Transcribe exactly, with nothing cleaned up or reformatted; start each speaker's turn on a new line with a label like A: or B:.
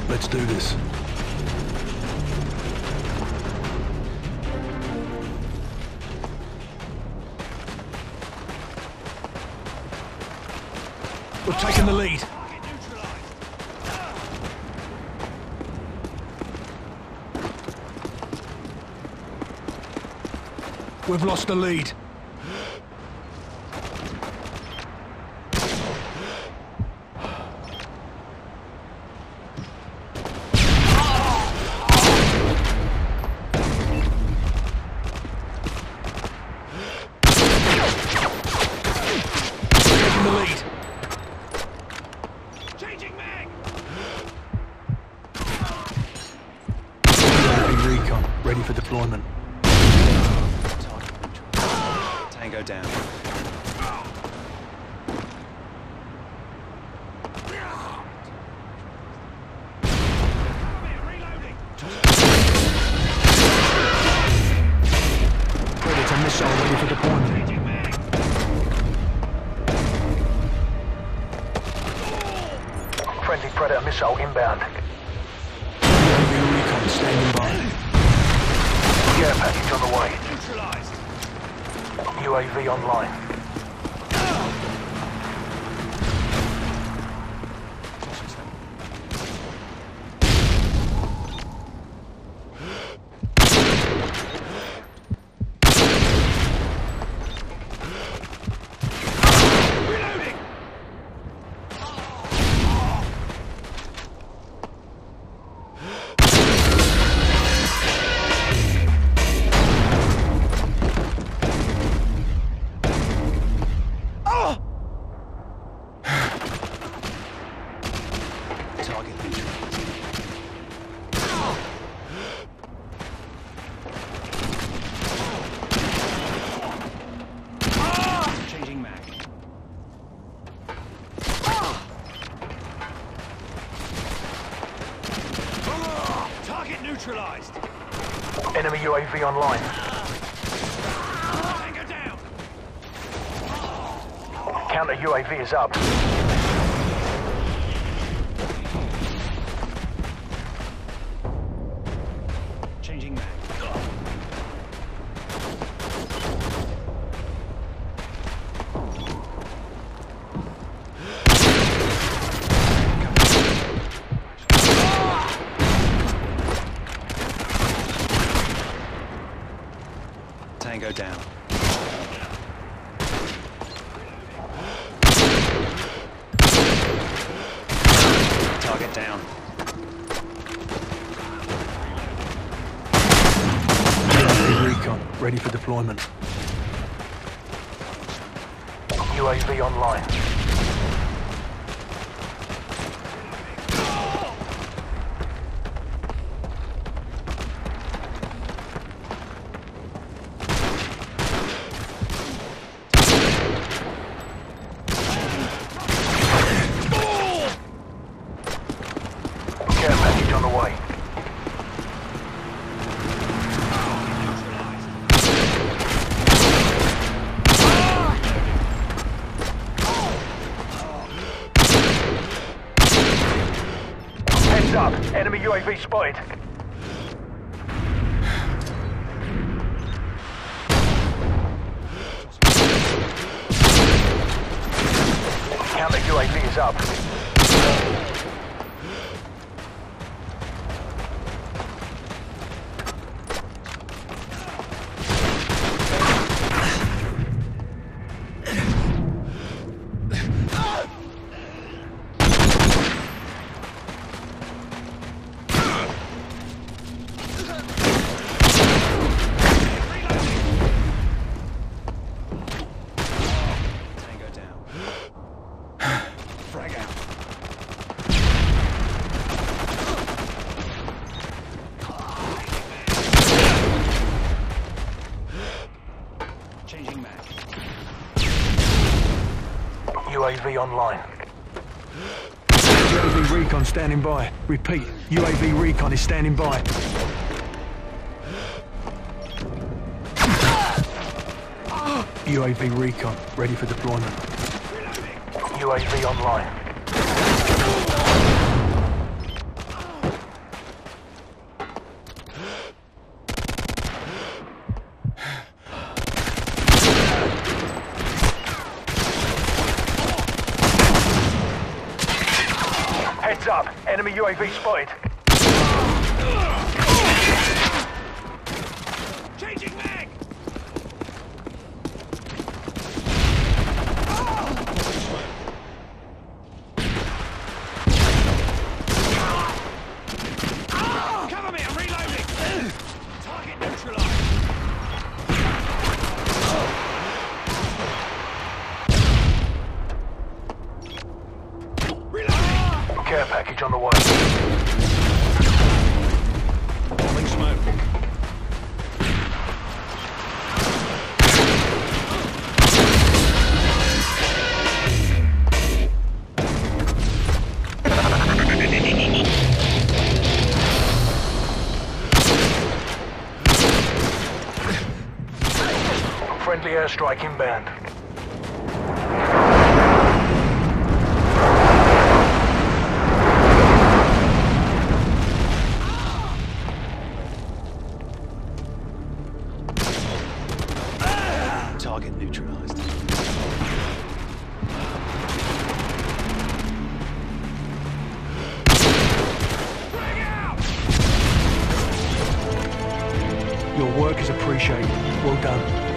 A: Let's do this. We've taken the lead. We've lost the lead. Taking the lead. Changing mag. Recon, ready for deployment.
B: Tango down.
A: Predator missile ready for deployment.
C: Friendly Predator missile inbound.
A: U A V recon standing by.
C: Care package on the way.
B: Neutralized.
C: U A V online.
B: Reloading. Target neutralized. Changing mag. Target neutralized.
C: Enemy U A V online.
B: Tango down.
C: Counter U A V is up.
B: Changing mag. Tango down. Target down.
A: U A V recon ready for deployment.
C: U A V online. Care package on the way. Heads up, enemy U A V spotted. Counter U A V is up.
B: Tango down. Frag out. Changing mag.
C: U A V online.
A: U A V recon standing by. Repeat, U A V recon is standing by. U A V recon ready for deployment.
C: U A V online. Heads up. Enemy U A V spotted.
B: Changing mag! Cover me, I'm reloading! Target neutralized! Reloading!
C: Care package on the way.
B: Throwing smoke.
C: Friendly airstrike inbound.
B: Target neutralized. Bring out!
A: Your work is appreciated. Well done.